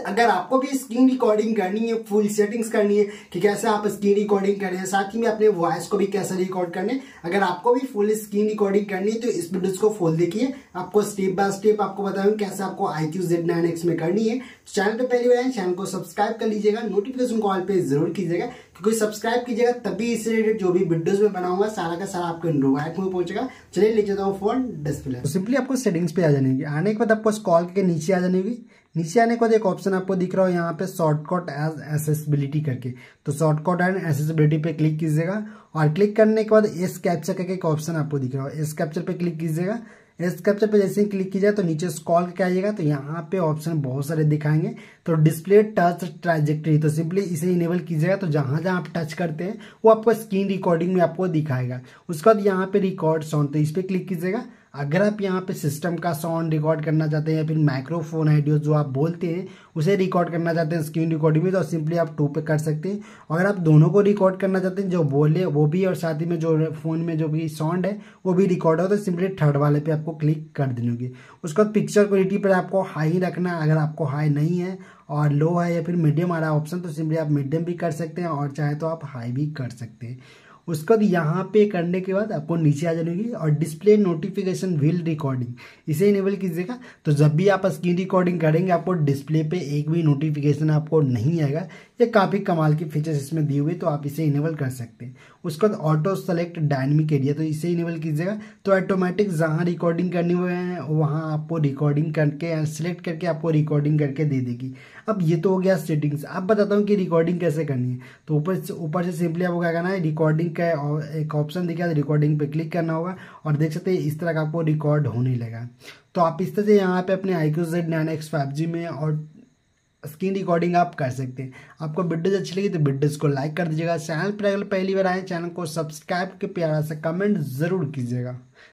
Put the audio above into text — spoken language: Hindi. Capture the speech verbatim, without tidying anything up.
अगर आपको भी स्क्रीन रिकॉर्डिंग करनी है, फुल सेटिंग्स करनी है कि कैसे आप स्क्रीन रिकॉर्डिंग करें, साथ ही में अपने वॉइस को भी कैसे रिकॉर्ड करने, अगर आपको भी फुल स्क्रीन रिकॉर्डिंग करनी है तो इस वीडियो को फुल देखिए। आपको स्टेप बाय स्टेप आपको बताऊंगा कैसे आपको I Q Z nine X में करनी है। चैनल पे पहली बार चैनल को सब्सक्राइब कर लीजिएगा, नोटिफिकेशन कॉल पे जरूर कीजिएगा, क्योंकि सब्सक्राइब कीजिएगा तभी इससे रिलेटेड जो भी वीडियोस में बनाऊंगा सारा का सारा आपको मोबाइल में पहुंचेगा। चलिए ले जाता हूँ फोन डिस्प्ले। तो सिंपली आपको सेटिंग्स पे आ जाने होगी। आने के बाद आपको स्क्रॉल करके नीचे आ जाने होगी। नीचे आने के बाद एक ऑप्शन आपको दिख रहा हो यहाँ पे शॉर्टकट एज एसेसिबिलिटी करके, तो शॉर्टकट एंड एसेसिबिलिटी पे क्लिक कीजिएगा और क्लिक करने के बाद एस कैप्चर करके एक ऑप्शन आपको दिख रहा हो, एस कैप्चर पे क्लिक कीजिएगा। एस कैप्चर पे जैसे ही क्लिक कीजिएगा तो नीचे स्क्रॉल करके आइएगा तो यहाँ पे ऑप्शन बहुत सारे दिखाएंगे। तो डिस्प्ले टच ट्रांजेक्टरी, तो सिंपली इसे इनेबल कीजिएगा तो जहां जहां आप टच करते हैं वो आपको स्क्रीन रिकॉर्डिंग में आपको दिखाएगा। उसके बाद यहाँ पे रिकॉर्ड साउंड, तो इस पर क्लिक कीजिएगा। अगर आप यहाँ पे सिस्टम का साउंड रिकॉर्ड करना चाहते हैं या फिर माइक्रोफोन ऑडियो जो आप बोलते हैं उसे रिकॉर्ड करना चाहते हैं स्क्रीन रिकॉर्डिंग में, तो सिंपली आप टू पे कर सकते हैं। अगर आप दोनों को रिकॉर्ड करना चाहते हैं, जो बोले वो भी और साथ ही में जो फोन में जो भी साउंड है वो भी रिकॉर्ड हो, तो सिंपली थर्ड वाले पे आपको क्लिक कर देनी होगी। उसके बाद पिक्चर क्वालिटी पर आपको हाई रखना है। अगर आपको हाई नहीं है और लो है या फिर मीडियम आ रहा है ऑप्शन, तो सिंपली आप मीडियम भी कर सकते हैं और चाहे तो आप हाई भी कर सकते हैं। उसके बाद यहाँ पे करने के बाद आपको नीचे आ जाएगी और डिस्प्ले नोटिफिकेशन व्हील रिकॉर्डिंग, इसे इनेबल कीजिएगा। तो जब भी आप स्क्रीन रिकॉर्डिंग करेंगे आपको डिस्प्ले पे एक भी नोटिफिकेशन आपको नहीं आएगा। ये काफ़ी कमाल की फीचर्स इसमें दी हुई, तो आप इसे इनेबल कर सकते हैं। उसके बाद ऑटो सेलेक्ट डायनेमिक एरिया, तो इसे इनेबल कीजिएगा तो ऑटोमेटिक जहाँ रिकॉर्डिंग करनी हुए हैं वहाँ आपको रिकॉर्डिंग करके सेलेक्ट करके आपको रिकॉर्डिंग करके दे देगी। अब ये तो हो गया सेटिंग्स। अब बताता हूँ कि रिकॉर्डिंग कैसे करनी है। तो ऊपर से ऊपर से सिंपली आपको क्या करना है, रिकॉर्डिंग का एक ऑप्शन दिखा, रिकॉर्डिंग पे क्लिक करना होगा और देख सकते हैं इस तरह का आपको रिकॉर्ड होने लगा। तो आप इस तरह से यहाँ पे अपने I Q Z nine X five G में और स्क्रीन रिकॉर्डिंग आप कर सकते हैं। आपको वीडियोज अच्छी लगी तो वीडियोज को लाइक कर दीजिएगा। चैनल पर अगर पहली बार आए चैनल को सब्सक्राइब के प्यारा सा कमेंट जरूर कीजिएगा।